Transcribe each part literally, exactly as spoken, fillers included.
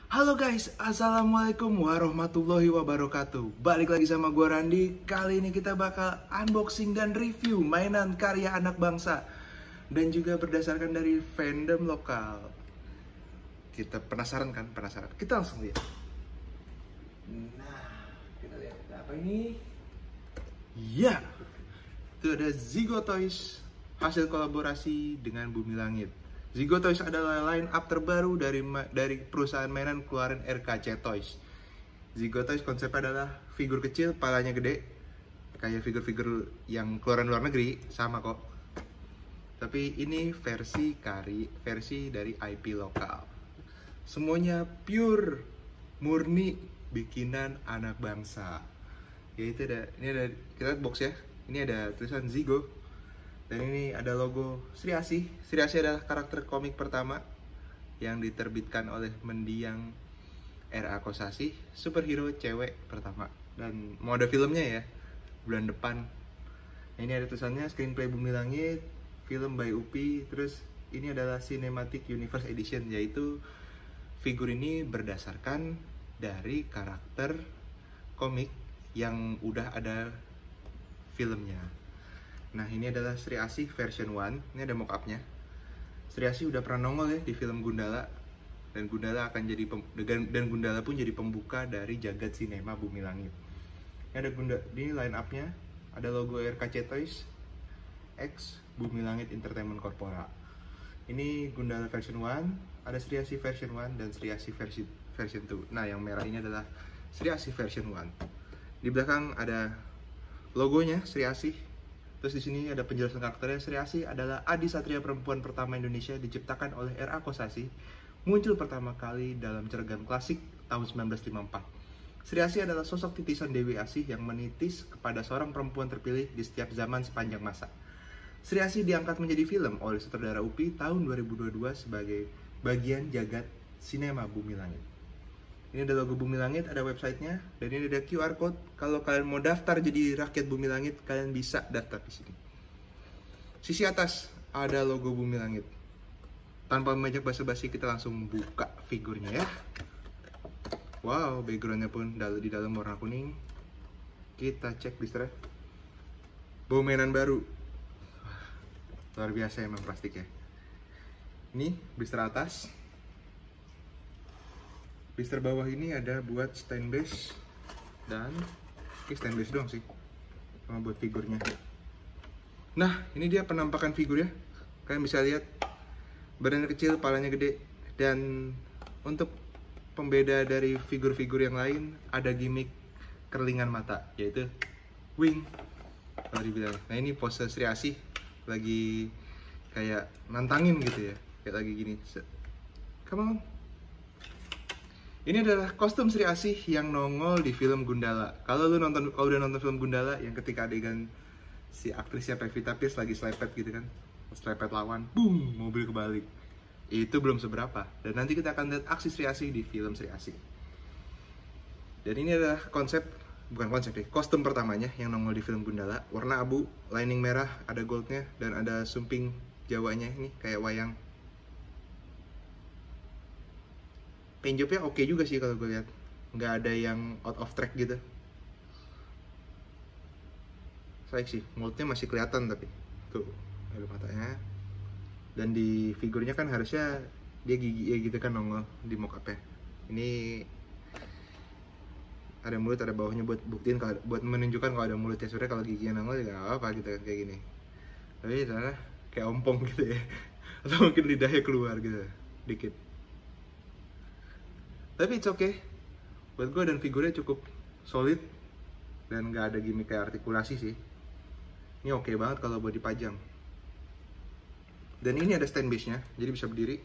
Halo guys, assalamualaikum warahmatullahi wabarakatuh. Balik lagi sama gue Randi. Kali ini kita bakal unboxing dan review mainan karya anak bangsa dan juga berdasarkan dari fandom lokal. Kita penasaran kan? Penasaran. Kita langsung lihat. Nah, kita lihat apa ini? Ya, itu ada Zigo Toys hasil kolaborasi dengan Bumi Langit. Zigo Toys adalah line up terbaru dari dari perusahaan mainan keluaran R K C Toys. Zigo Toys konsepnya adalah figur kecil, palanya gede, kayak figur-figur yang keluaran luar negeri, sama kok. Tapi ini versi kari, versi dari I P lokal. Semuanya pure, murni bikinan anak bangsa. Yaitu ada, ini ada, kita lihat box ya. Ini ada tulisan Zigo. Dan ini ada logo Sri Asih. Sri Asih adalah karakter komik pertama yang diterbitkan oleh mendiang R A Kosasih, superhero cewek pertama. Dan mau ada filmnya ya, bulan depan. Ini ada tulisannya Screenplay Bumi Langit, film by U P I. Terus ini adalah Cinematic Universe Edition, yaitu figur ini berdasarkan dari karakter komik yang udah ada filmnya. Nah, ini adalah Sri Asih version one. Ini ada mock-up-nya. Sri Asih udah pernah nongol ya di film Gundala. Dan Gundala akan jadi pem, dan Gundala pun jadi pembuka dari jagat sinema Bumi Langit. Ini ada Gundala, ini line up-nya. Ada logo R K C Toys X Bumi Langit Entertainment Corpora. Ini Gundala version one, ada Sri Asih version one dan Sri Asih versi version two. Nah, yang merah ini adalah Sri Asih version one. Di belakang ada logonya Sri Asih. Terus di sini ada penjelasan karakternya. Sri Asih adalah adi satria perempuan pertama Indonesia, diciptakan oleh R A Kosasih, muncul pertama kali dalam cergam klasik tahun sembilan belas lima puluh empat. Sri Asih adalah sosok titisan Dewi Asih yang menitis kepada seorang perempuan terpilih di setiap zaman sepanjang masa. Sri Asih diangkat menjadi film oleh sutradara U P I tahun dua ribu dua puluh dua sebagai bagian jagat sinema Bumi Langit. Ini ada logo Bumi Langit, ada websitenya, dan ini ada Q R code. Kalau kalian mau daftar jadi rakyat Bumi Langit, kalian bisa daftar di sini. Sisi atas ada logo Bumi Langit. Tanpa banyak basa-basi, kita langsung buka figurnya ya. Wow, backgroundnya pun di dalam warna kuning. Kita cek blisternya. Bawa mainan baru. Luar biasa emang plastiknya. Ini blister atas. Blister bawah ini ada buat stand base dan eh, stand base doang sih, sama buat figurnya. Nah, ini dia penampakan figurnya. Kalian bisa lihat badannya kecil, palanya gede, dan untuk pembeda dari figur-figur yang lain ada gimmick kerlingan mata, yaitu wing kalau dibilang. Nah, ini pose Sri Asih lagi kayak nantangin gitu ya, kayak lagi gini. Come on. Ini adalah kostum Sri Asih yang nongol di film Gundala. Kalau lu nonton, kalau udah nonton film Gundala yang ketika adegan si aktrisnya Pevita Pierce lagi selepet gitu kan, selepet lawan, boom, mobil kebalik. Itu belum seberapa. Dan nanti kita akan lihat aksi Sri Asih di film Sri Asih. Dan ini adalah konsep, bukan konsep deh, kostum pertamanya yang nongol di film Gundala. Warna abu, lining merah, ada goldnya, dan ada sumping Jawanya ini kayak wayang. Paint jobnya oke juga sih kalau gue lihat, nggak ada yang out of track gitu. Baik sih, mulutnya masih kelihatan tapi tuh ada matanya. Dan di figurnya kan harusnya dia gigi ya gitu kan nongol di mock-up-nya. Ini ada mulut, ada bawahnya buat buktiin kalau, buat menunjukkan kalau ada mulutnya. Sebenarnya kalau giginya nongol ya nggak apa gitu kan, kayak gini. Tapi sana kayak ompong gitu ya, atau mungkin lidahnya keluar gitu dikit. Tapi it's okay buat gue, dan figurnya cukup solid dan nggak ada gimmick kayak artikulasi sih. Ini oke okay banget kalau buat dipajang. Dan ini ada stand base-nya, jadi bisa berdiri.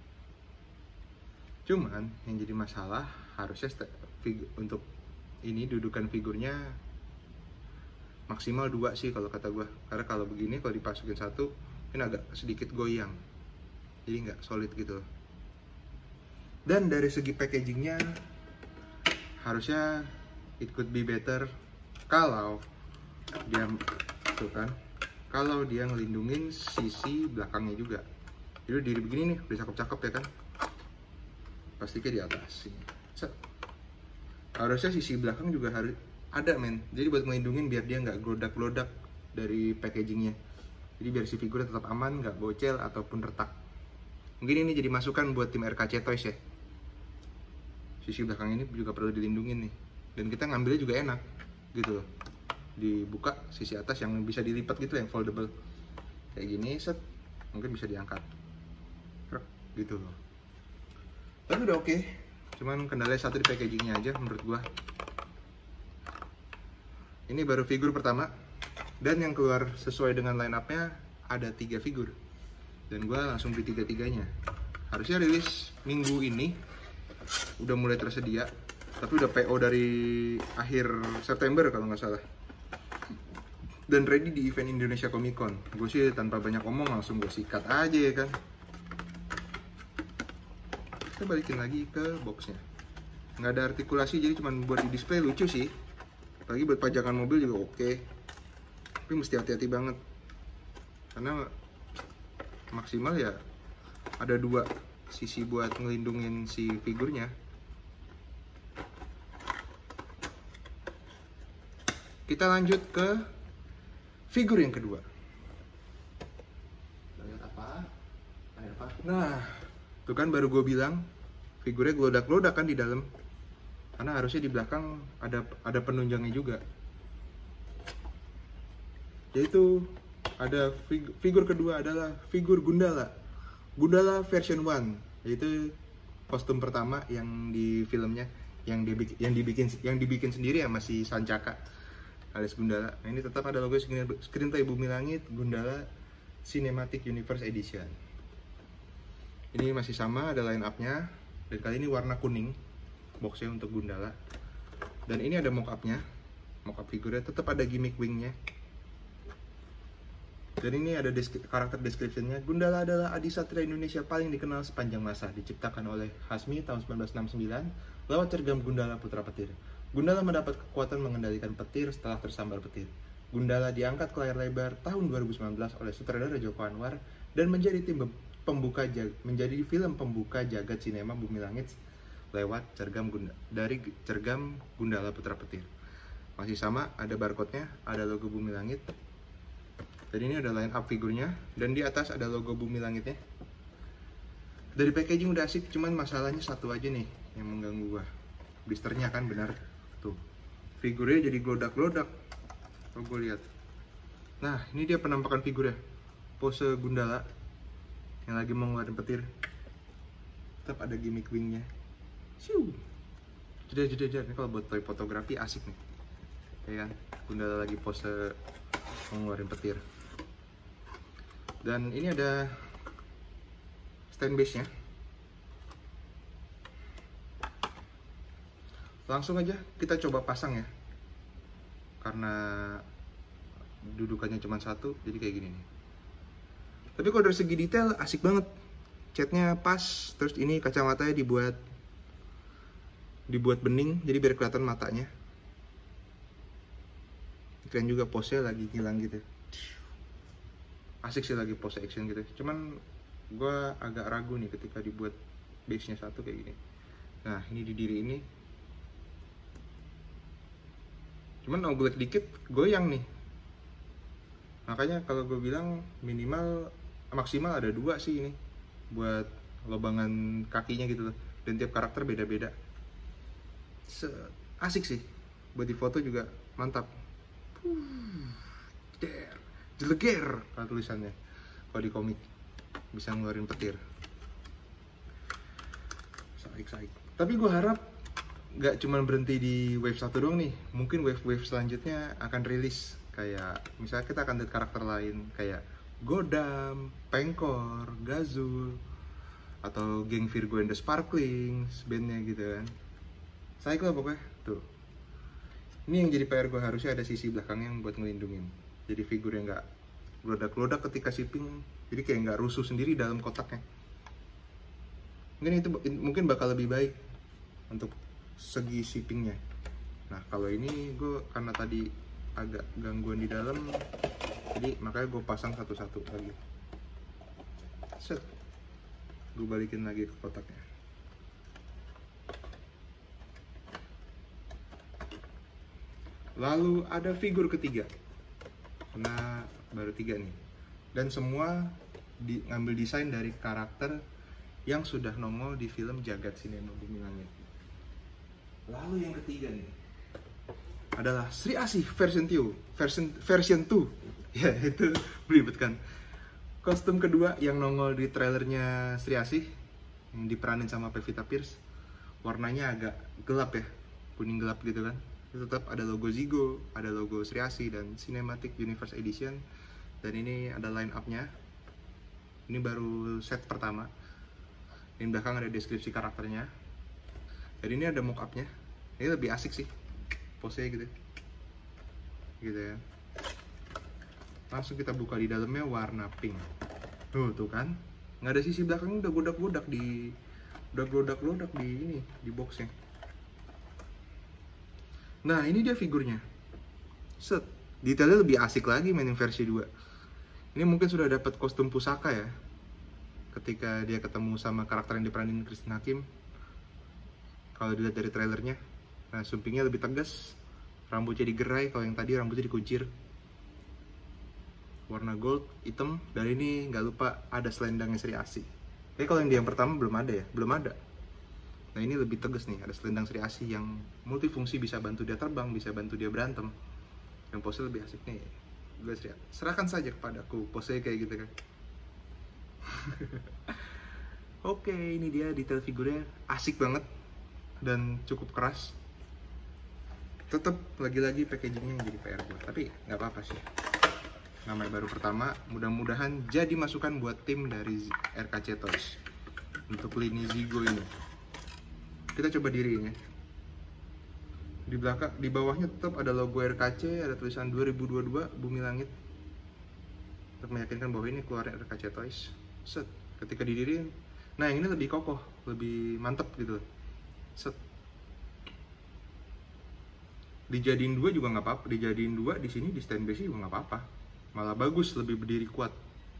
Cuman yang jadi masalah harusnya untuk ini dudukan figurnya maksimal dua sih kalau kata gue. Karena kalau begini, kalau dipasukin satu, ini agak sedikit goyang, jadi nggak solid gitu. Dan dari segi packagingnya harusnya it could be better kalau dia tuh kan, kalau dia ngelindungin sisi belakangnya juga. Jadi diri begini nih, udah cakep-cakep ya kan. plastiknya di atas sini. Set. Harusnya sisi belakang juga harus ada men, jadi buat ngelindungin biar dia nggak glodak-glodak dari packagingnya, jadi biar si figurnya tetap aman, nggak bocel ataupun retak. Mungkin ini jadi masukan buat tim R K C Toys ya, sisi belakang ini juga perlu dilindungin nih, dan kita ngambilnya juga enak gitu loh, dibuka sisi atas yang bisa dilipat gitu, yang foldable kayak gini, set, mungkin bisa diangkat gitu loh. Tapi udah oke, cuman kendalanya satu di packagingnya aja menurut gua. Ini baru figur pertama, dan yang keluar sesuai dengan line up-nya ada tiga figur, dan gua langsung beli tiga-tiganya. Harusnya rilis minggu ini, udah mulai tersedia, tapi udah P O dari akhir September kalau nggak salah, dan ready di event Indonesia Comic Con. Gue sih tanpa banyak omong langsung gue sikat aja ya kan. Kita balikin lagi ke boxnya, nggak ada artikulasi, jadi cuma buat di display lucu sih, apalagi buat pajangan mobil juga oke. Tapi mesti hati-hati banget, karena maksimal ya ada dua sisi buat ngelindungin si figurnya. Kita lanjut ke figur yang kedua. Lihat apa? Lihat apa? Nah, tuh kan baru gue bilang figurnya gelodak-gelodak kan di dalam, karena harusnya di belakang ada ada penunjangnya juga. Yaitu ada figur, figur kedua adalah figur Gundala. Gundala version one, yaitu kostum pertama yang di filmnya, yang dibikin yang dibikin yang dibikin sendiri ya, masih Sancaka alias Gundala. Nah, ini tetap ada logo Screenplay Bumi Langit Gundala Cinematic Universe Edition. Ini masih sama, ada line up-nya, dan kali ini warna kuning boxnya untuk Gundala. Dan ini ada mock-up-nya, mock-up figurnya, tetap ada gimmick wingnya. Dan ini ada desk karakter description-nya. Gundala adalah adisatria Indonesia paling dikenal sepanjang masa, diciptakan oleh Hasmi tahun seribu sembilan ratus enam puluh sembilan lewat cergam Gundala Putra Petir. Gundala mendapat kekuatan mengendalikan petir setelah tersambar petir. Gundala diangkat ke layar lebar tahun dua ribu sembilan belas oleh sutradara Joko Anwar dan menjadi tim pembuka menjadi film pembuka jagat sinema Bumi Langit lewat cergam Gunda, dari cergam Gundala Putra Petir. Masih sama, ada barcode-nya, ada logo Bumi Langit. Dan ini ada line up figurnya, dan di atas ada logo Bumi Langitnya. Dari packaging udah asik, cuman masalahnya satu aja nih yang mengganggu gua. Blisternya kan benar tuh, figurnya jadi glodak-glodak. Kalau gue lihat, nah ini dia penampakan figurnya, pose Gundala yang lagi mau ngeluarin petir. Tetap ada gimmick wingnya. Siu, jeda-jeda ini kalau buat toy fotografi asik nih, ya kan? Gundala lagi pose mau ngeluarin petir. Dan ini ada stand base nya. Langsung aja kita coba pasang ya, karena dudukannya cuma satu, jadi kayak gini nih. Tapi kalau dari segi detail asik banget, catnya pas, terus ini kacamatanya dibuat dibuat bening, jadi biar kelihatan matanya. Keren juga pose-nya lagi hilang gitu, asik sih lagi pose action gitu. Cuman gue agak ragu nih ketika dibuat base nya satu kayak gini. Nah ini di diri ini, cuman oglek dikit goyang nih. Makanya kalau gue bilang minimal maksimal ada dua sih ini buat lobangan kakinya gitu loh. Dan tiap karakter beda-beda. Asik sih, buat di foto juga mantap. Der, jeleger kalau tulisannya. Kalau di komik bisa ngeluarin petir. Saik-saik. Tapi gue harap nggak cuma berhenti di wave satu doang nih, mungkin wave-wave selanjutnya akan rilis. Kayak misalnya kita akan lihat karakter lain kayak Godam, Pengkor, Gazul, atau geng Virgo and the Sparklings, bandnya gitu kan. Saya lah pokoknya tuh. Ini yang jadi P R gue, harusnya ada sisi belakang yang buat ngelindungin, jadi figur yang nggak gelodak-gelodak ketika shipping, jadi kayak nggak rusuh sendiri dalam kotaknya. Mungkin itu mungkin bakal lebih baik untuk segi shippingnya. Nah kalau ini gue karena tadi agak gangguan di dalam, jadi makanya gue pasang satu-satu lagi. Set, gue balikin lagi ke kotaknya. Lalu ada figur ketiga, karena baru tiga nih, dan semua di, ngambil desain dari karakter yang sudah nongol di film Jagat Cinema Bumi Langit. Lalu yang ketiga nih adalah Sri Asih version dua, version version dua. Ya, itu belibet kan. Kostum kedua yang nongol di trailernya Sri Asih yang diperanin sama Pevita Pierce. Warnanya agak gelap ya, kuning gelap gitu kan. Tetap ada logo Zigo, ada logo Sri Asih dan Cinematic Universe Edition. Dan ini ada line up-nya. Ini baru set pertama. Di belakang ada deskripsi karakternya. Dan ini ada mock-up-nya. Ini lebih asik sih, pose gitu. Gitu ya. Langsung kita buka, di dalamnya warna pink. Tuh, tuh kan. Nggak ada sisi belakangnya, udah godak-godak di udah godak-godak di ini, di boxnya. Nah, ini dia figurnya. Set. Detailnya lebih asik lagi mainin versi dua. Ini mungkin sudah dapat kostum pusaka ya. Ketika dia ketemu sama karakter yang diperanin Christine Hakim. Kalau dilihat dari trailernya. Nah, sumpingnya lebih tegas. Rambutnya digerai, kalau yang tadi rambutnya dikuncir. Warna gold, hitam, dan ini nggak lupa ada selendangnya Sri Asih. Tapi kalau yang di yang pertama belum ada ya, belum ada. Nah, ini lebih tegas nih, ada selendang Sri Asih yang multifungsi, bisa bantu dia terbang, bisa bantu dia berantem. Yang pose lebih asik nih. Gue Sri, serahkan saja kepadaku pose kayak gitu kan. Oke, ini dia detail figurnya, asik banget dan cukup keras. Tetap lagi-lagi packagingnya yang jadi P R buat, tapi nggak apa-apa sih. Namanya baru pertama, mudah-mudahan jadi masukan buat tim dari R K C Toys untuk lini Zigo ini. Kita coba diriin ya. Di belakang, di bawahnya tetap ada logo R K C, ada tulisan dua ribu dua puluh dua Bumi Langit. Untuk meyakinkan bahwa ini keluarnya R K C Toys. Set, ketika didiriin, nah yang ini lebih kokoh, lebih mantep gitu. Set. Dijadiin dua juga nggak apa-apa, dijadiin dua di sini di stand by juga nggak apa-apa. Malah bagus, lebih berdiri kuat.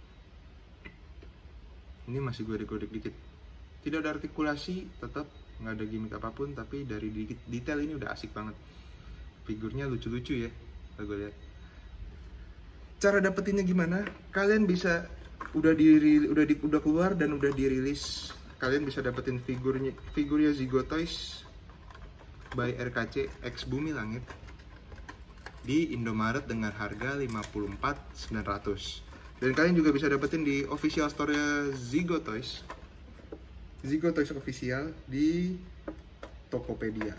Ini masih gue godek dikit. Tidak ada artikulasi, tetap nggak ada gimmick apapun, tapi dari detail ini udah asik banget. Figurnya lucu-lucu ya, kalau gue lihat. Cara dapetinnya gimana? Kalian bisa udah di udah di, udah keluar dan udah dirilis. Kalian bisa dapetin figurnya figurnya Zigo Toys by R K C X Bumi Langit di Indomaret dengan harga lima puluh empat ribu sembilan ratus. Dan kalian juga bisa dapetin di official store-nya Zigo Toys. Zigo Toys official di Tokopedia.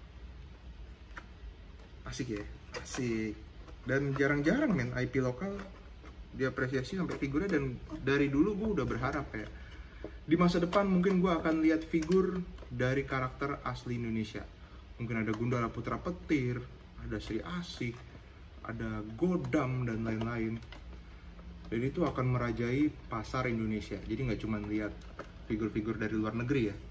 Asik ya? Asik. Dan jarang-jarang men I P lokal diapresiasi sampai figurnya, dan dari dulu gue udah berharap ya. Di masa depan mungkin gue akan lihat figur dari karakter asli Indonesia. Mungkin ada Gundala Putra Petir, ada Sri Asih, ada Godam, dan lain-lain. Dan itu akan merajai pasar Indonesia. Jadi nggak cuma lihat figur-figur dari luar negeri ya.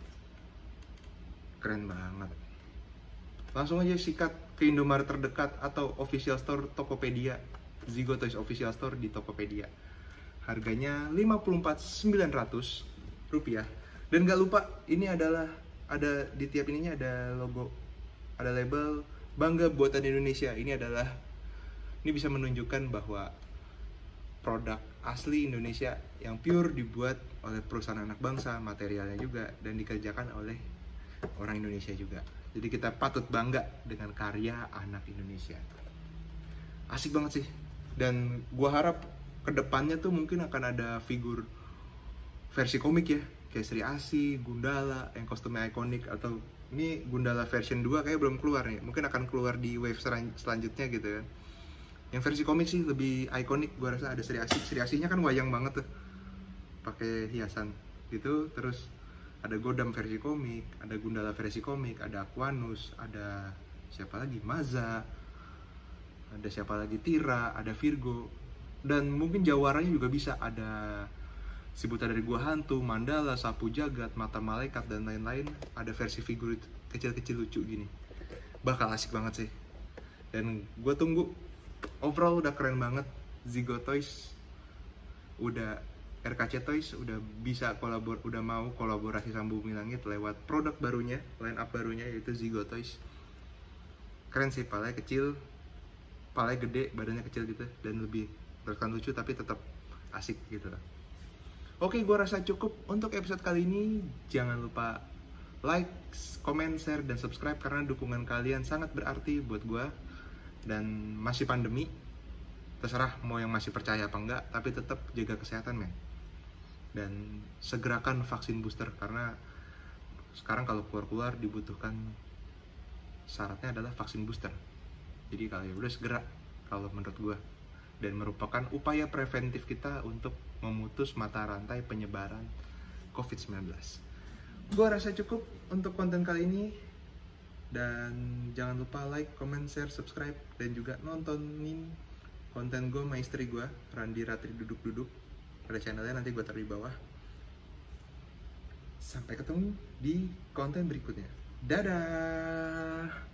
Keren banget. Langsung aja sikat ke Indomaret terdekat atau official store Tokopedia. Zigo Toys official store di Tokopedia. Harganya lima puluh empat ribu sembilan ratus rupiah. Dan nggak lupa, ini adalah ada di tiap ininya ada logo, ada label Bangga Buatan Indonesia. Ini adalah, ini bisa menunjukkan bahwa produk asli Indonesia yang pure dibuat oleh perusahaan anak bangsa, materialnya juga, dan dikerjakan oleh orang Indonesia juga. Jadi kita patut bangga dengan karya anak Indonesia. Asik banget sih. Dan gua harap kedepannya tuh mungkin akan ada figur versi komik ya, kayak Sri Asih, Gundala yang kostumnya ikonik, atau ini Gundala version dua kayak belum keluar nih, mungkin akan keluar di wave selanjutnya gitu ya. Yang versi komik sih lebih ikonik, gua rasa ada Sri Asih. Sri Asihnya kan wayang banget tuh, pakai hiasan gitu. Terus ada Godam versi komik, ada Gundala versi komik, ada Aquanus, ada siapa lagi, Maza, ada siapa lagi, Tira, ada Virgo, dan mungkin jawarannya juga bisa ada Si Buta dari Gua Hantu, Mandala, Sapu Jagat, Mata Malaikat, dan lain-lain. Ada versi figur kecil-kecil lucu gini. Bakal asik banget sih. Dan gue tunggu. Overall udah keren banget. Zigo Toys udah, R K C Toys udah bisa kolabor, udah mau kolaborasi sama Bumi Langit lewat produk barunya, line up barunya, yaitu Zigo Toys. Keren sih, palanya kecil, palanya gede, badannya kecil gitu, dan lebih terkesan lucu tapi tetap asik gitu lah. Oke, gue rasa cukup untuk episode kali ini. Jangan lupa like, comment, share, dan subscribe karena dukungan kalian sangat berarti buat gue. Dan masih pandemi, terserah mau yang masih percaya apa enggak, tapi tetap jaga kesehatan, men. Dan segerakan vaksin booster karena sekarang kalau keluar-keluar dibutuhkan, syaratnya adalah vaksin booster. Jadi kalau ya udah segera kalau menurut gue, dan merupakan upaya preventif kita untuk memutus mata rantai penyebaran covid sembilan belas. Gue rasa cukup untuk konten kali ini, dan jangan lupa like, comment, share, subscribe, dan juga nontonin konten gue sama istri gue, Randi Ratri Duduk-Duduk. Ada channelnya, nanti gue taruh di bawah. Sampai ketemu di konten berikutnya. Dadah!